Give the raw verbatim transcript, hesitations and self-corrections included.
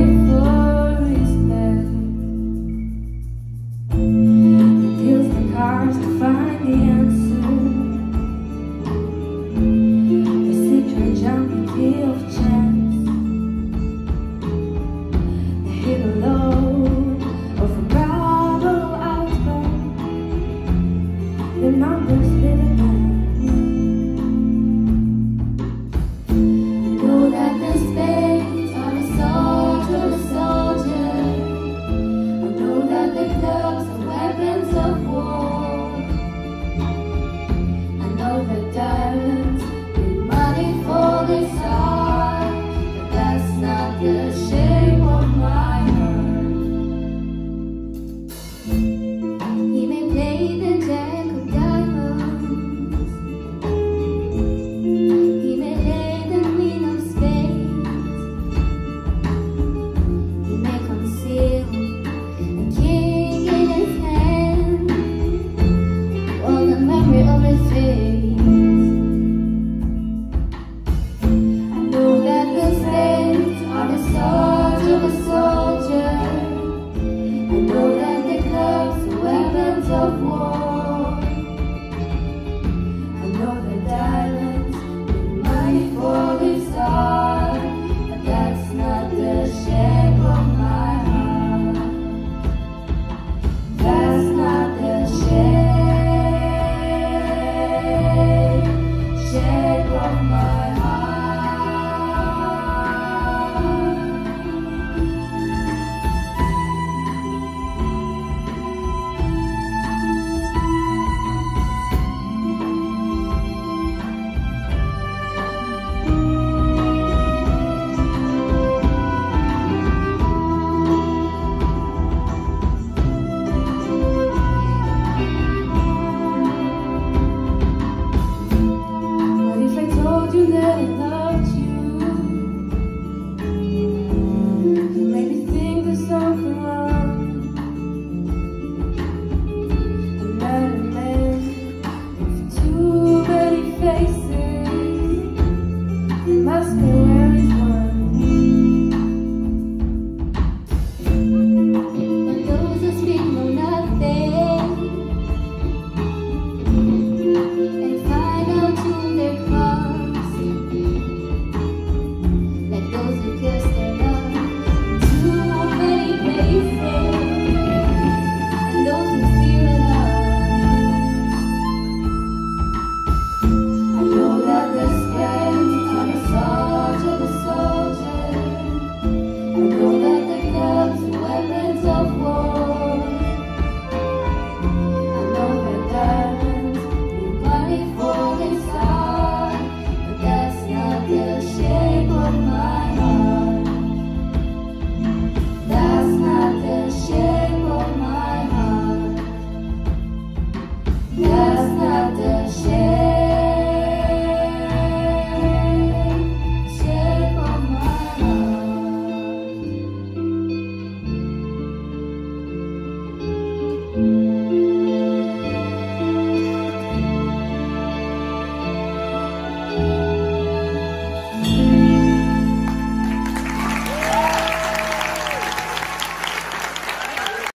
money for respect. It deals the cards to find the answer. The secret junkie of chance. The hidden low of a bravo outcome. The numbers live in that. Know that the spades are the sword of a soldier. I know that the clubs are weapons of war. I know that diamonds need money for this art, but that's not the shape of my heart. He may play the deck of diamonds. He may lay the queen of spades. He may conceal the king in his hand, or the memory of his face. I know that the spades are the swords of a soldier. I know that the clubs are weapons of war. I know that diamonds need money for this art, but that's not the shape